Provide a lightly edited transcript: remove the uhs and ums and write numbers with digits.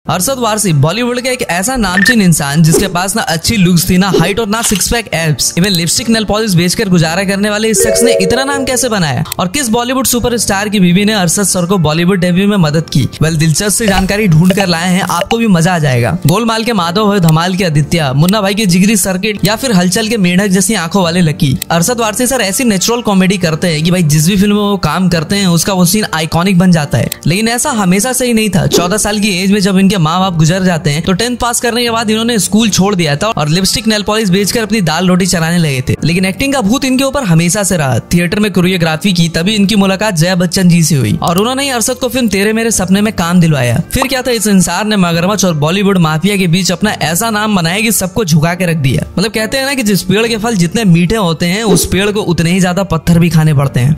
अरशद वारसी बॉलीवुड का एक ऐसा नामचीन इंसान जिसके पास ना अच्छी लुक्स थी, ना हाइट और ना six pack abs, even lipstick nail polish बेचकर गुजारा करने वाले इस शख्स ने इतना नाम कैसे बनाया और किस बॉलीवुड सुपरस्टार की बीवी ने अरशद सर को बॉलीवुड डेब्यू में मदद की। दिलचस्प सी जानकारी ढूंढ कर लाए हैं, आपको भी मजा आ जाएगा। गोलमाल के माधव है, धमाल के आदित्य, मुन्ना भाई के जिगरी सर्किट या फिर हलचल के मेढक जैसी आंखों वाले लकी। अरशद वारसी सर ऐसी नेचुरल कॉमेडी करते हैं कि भाई जिस भी फिल्म में वो काम करते हैं उसका वो सीन आइकॉनिक बन जाता है। लेकिन ऐसा हमेशा से ही नहीं था। 14 साल की एज में जब इनके माँ बाप गुजर जाते हैं तो 10th पास करने के बाद इन्होंने स्कूल छोड़ दिया था और लिपस्टिक नेल पॉलिश बेचकर अपनी दाल रोटी चलाने लगे थे। लेकिन एक्टिंग का भूत इनके ऊपर हमेशा से रहा। थिएटर में कोरियोग्राफी की तभी इनकी मुलाकात जया बच्चन जी से हुई और उन्होंने ही अरशद को फिल्म तेरे मेरे सपने में काम दिलवाया। फिर क्या था, इस इंसान ने मगरमच्छ और बॉलीवुड माफिया के बीच अपना ऐसा नाम बनाया कि सबको झुका के रख दिया। मतलब कहते हैं ना कि जिस पेड़ के फल जितने मीठे होते हैं उस पेड़ को उतने ही ज्यादा पत्थर भी खाने पड़ते हैं।